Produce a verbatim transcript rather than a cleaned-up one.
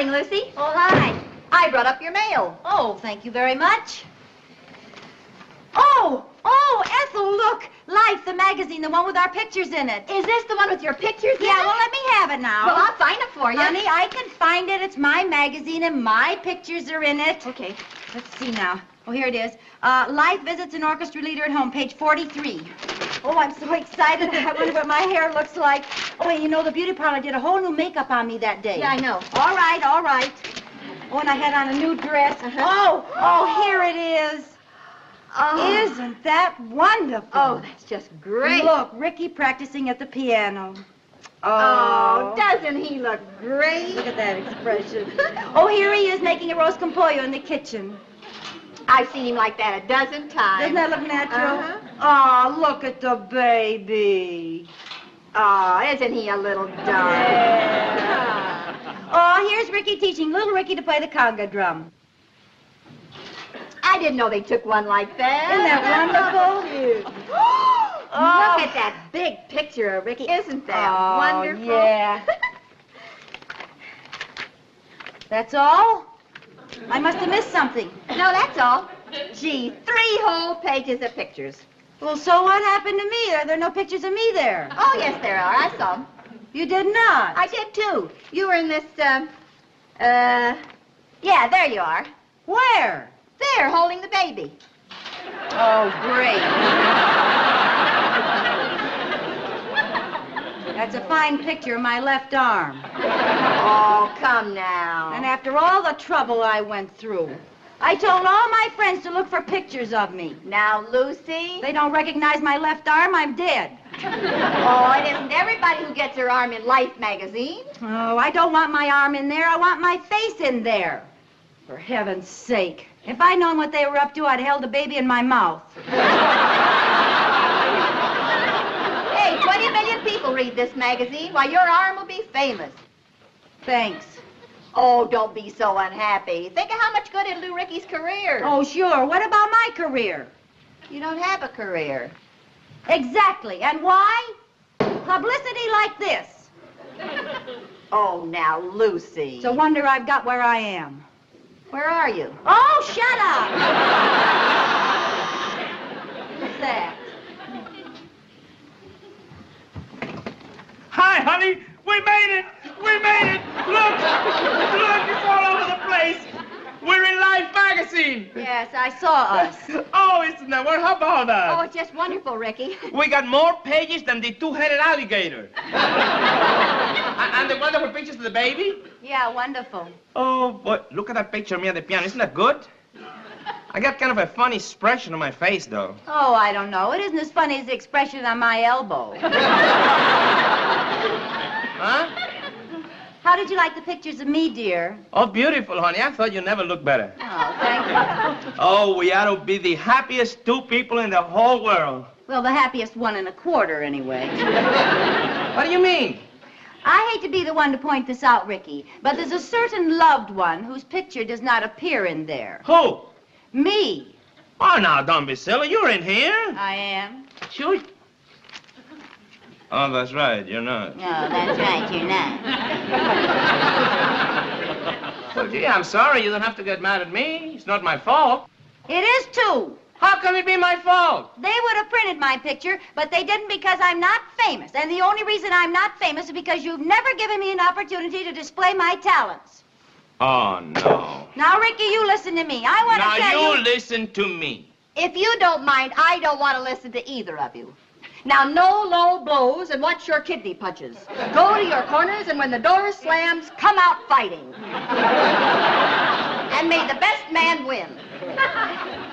morning, Lucy. Oh, hi. I brought up your mail. Oh, thank you very much. Oh, oh, Ethel, look. Life, the magazine, the one with our pictures in it. Is this the one with your pictures in Yeah, it? well, let me have it now. Well, I'll find it for you. Honey, I can find it. It's my magazine, and my pictures are in it. Okay. Let's see now. Oh, here it is. Uh, Life visits an orchestra leader at home, page forty-three. Oh, I'm so excited. I wonder what my hair looks like. Oh, and you know, the beauty parlor did a whole new makeup on me that day. Yeah, I know. All right, all right. Oh, and I had on a new dress. Uh-huh. Oh, oh, here it is. Oh. Isn't that wonderful? Oh, that's just great. Look, Ricky practicing at the piano. Oh, doesn't he look great? Look at that expression. Oh, here he is making a roast compollo in the kitchen. I've seen him like that a dozen times. Doesn't that look natural? Uh-huh. Oh, look at the baby. Oh, isn't he a little darling? Yeah. Oh, here's Ricky teaching little Ricky to play the conga drum. I didn't know they took one like that. Isn't that wonderful? Cute. Oh. Look at that big picture of Ricky. Isn't that Oh, wonderful? yeah. That's all? I must have missed something. No, that's all. Gee, three whole pages of pictures. Well, so what happened to me? Are there no pictures of me there? Oh, yes, there are. I saw them. You did not? I did, too. You were in this, um, uh, yeah, there you are. Where? There, holding the baby. Oh, great. That's a fine picture of my left arm. Oh, come now. And after all the trouble I went through, I told all my friends to look for pictures of me. Now, Lucy. They don't recognize my left arm, I'm dead. Oh, it isn't everybody who gets her arm in Life magazine. Oh, I don't want my arm in there. I want my face in there. For heaven's sake. If I'd known what they were up to, I'd held the baby in my mouth. Hey, twenty million people read this magazine. Why, your arm will be famous. Thanks. Oh, don't be so unhappy. Think of how much good it'll do Ricky's career. Oh, sure. What about my career? You don't have a career. Exactly. And why? Publicity like this. Oh, now, Lucy. It's a wonder I've got where I am. Where are you? Oh, shut up! What's that? Hi, honey. We made it. We made it. Look. Look, it's all over the place. We're in Life magazine. Yes, I saw us. Oh, isn't that what? How about that? Oh, it's just wonderful, Ricky. We got more pages than the two-headed alligator. and, and the wonderful pictures of the baby? Yeah, wonderful. Oh, boy, look at that picture of me at the piano. Isn't that good? I got kind of a funny expression on my face, though. Oh, I don't know. It isn't as funny as the expression on my elbow. Huh? How did you like the pictures of me, dear? Oh, beautiful, honey. I thought you never looked better. Oh, thank you. Oh, we ought to be the happiest two people in the whole world. Well, the happiest one and a quarter, anyway. What do you mean? I hate to be the one to point this out, Ricky, but there's a certain loved one whose picture does not appear in there. Who? Me. Oh, now, don't be silly. You're in here. I am. Sure. Oh, that's right. You're not. No, that's right, you're not. Well, gee, I'm sorry. You don't have to get mad at me. It's not my fault. It is, too. How can it be my fault? They would have printed my picture, but they didn't because I'm not famous. And the only reason I'm not famous is because you've never given me an opportunity to display my talents. Oh, no. Now, Ricky, you listen to me. I want to Now, tell you you... listen to me. If you don't mind, I don't want to listen to either of you. Now, no low blows and watch your kidney punches. Go to your corners, and when the door slams, come out fighting. And may the best man win.